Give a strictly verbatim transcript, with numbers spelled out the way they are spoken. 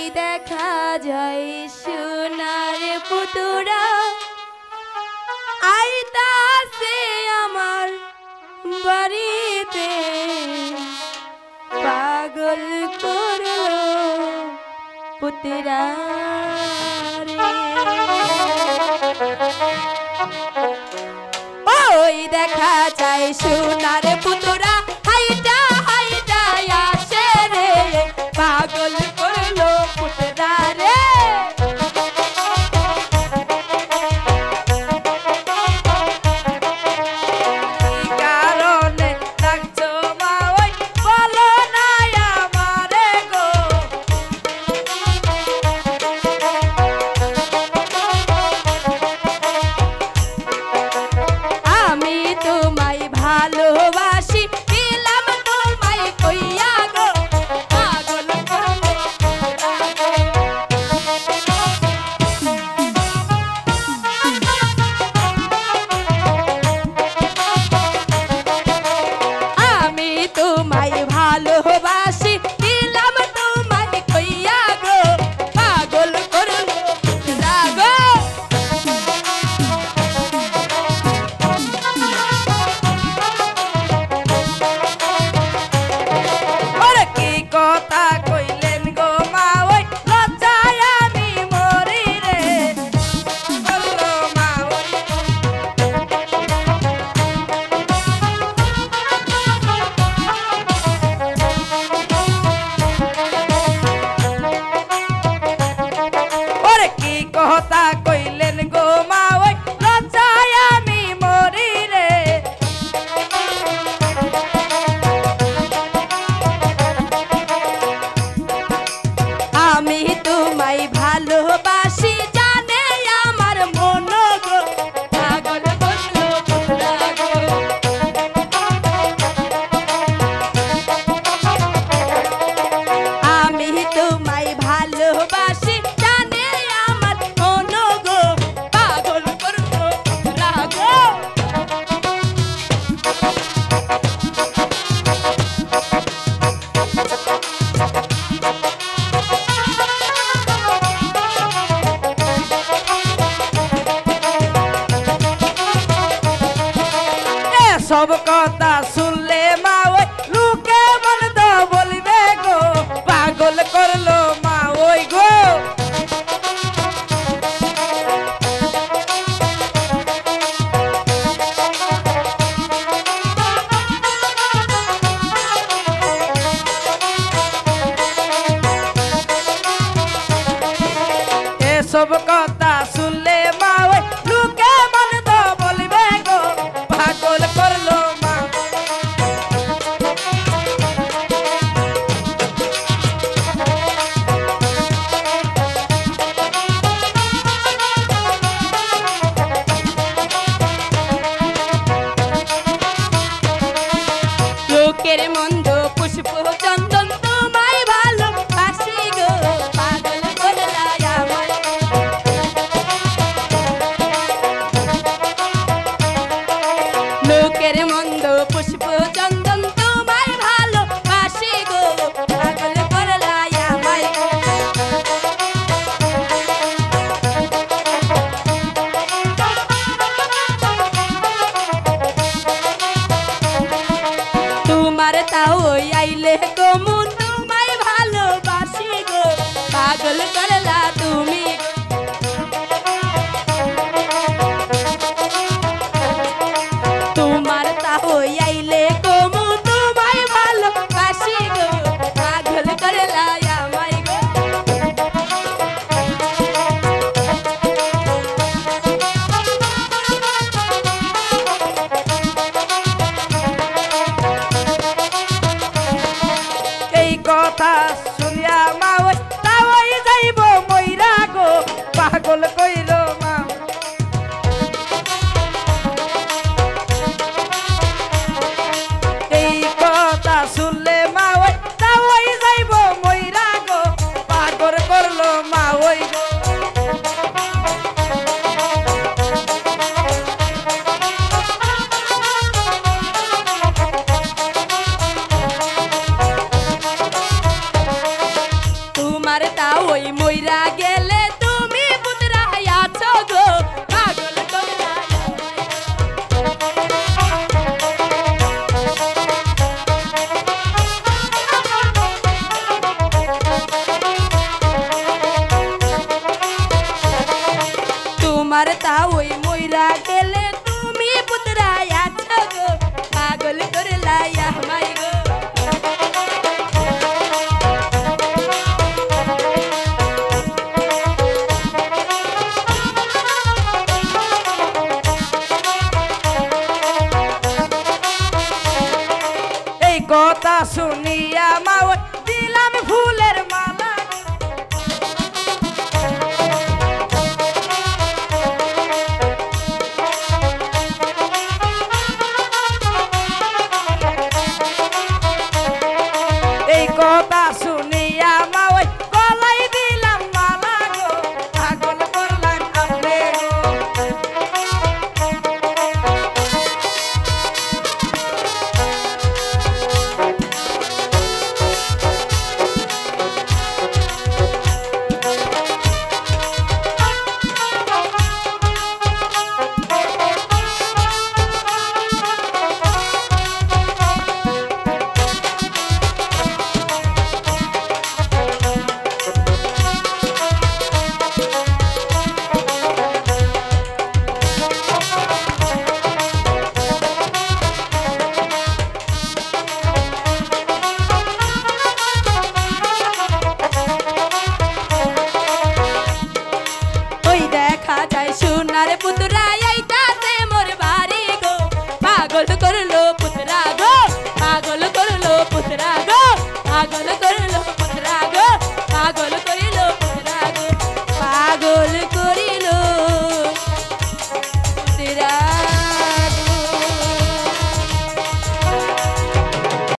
দেখা যায় সোনার পুতুরা আইতাছে আমার বাড়িতে পাগল করলো পুতুরা ওই দেখা যায় সোনার পুতুরা হাইটা হাইটা আসে রে পাগল করলো পুতুরা রে ভালোবাসি দিলাম তোমায় কইয়া গো পাগল করলো আমি তোমায় ভালোবাসি দিলাম তোমায় কইয়া গো পাগল করলো রাগো কথা কইলেন গো মা ওই লজ্জায় আমি মরি রে বললো মা ওই ওরে কি কথা কইলেন গো মা ওই লজ্জায় আমি মরি রে আমি তোমায় ভালোবাসি জানে আমার মন গো পাগল করলো পুতুরা গো আমি তোমায় ভালোবাসি জানে আমার মন গো পাগল করলো পুতুরা গো সব কথা শুনলে মা ওই লোকে মন্দ বলবে গো পাগল করলো মা ওই গো এসব কথা শুনলে মা ওই লোকে মন্দ বলবে গো পাগল করলো মা লোকের মন্দ পুষ্প চন্দন তোমায় ভালোবাসি গো পাগল করলা আমায় লোকের মন্দ পুষ্প চন্দন তোমায় ভালোবাসি গো পাগল করলা আমায় তোমার তাও আইলে কমু তোমায় ভালোবাসি গো পাগল করলা তুমি তোমার তাও আইলে কমু তোমায় ভালোবাসি গো পাগল করলা আমায় গো এই কথা শুনিয়া মা ওই তাওই যাইব মইরা গো পাগল কইল মা এই কথা শুনলে মা ওই তাওই যাইব মইরা গো পাগল করলো মা ওই গো মইরা গেলে তুমি পুতরাই আছো গো পাগল করলা তোমার তা ওই মইরা গেলে তুমি পুতরাই আছো গো পাগল করলা আমায় গো কথা শুনিয়া মাও দিলাম ফুলের মালা এই কথা শুনিয়া মাও গলায় দিলাম মালা গো পাগল করলাম আপনি সোনার পুতুল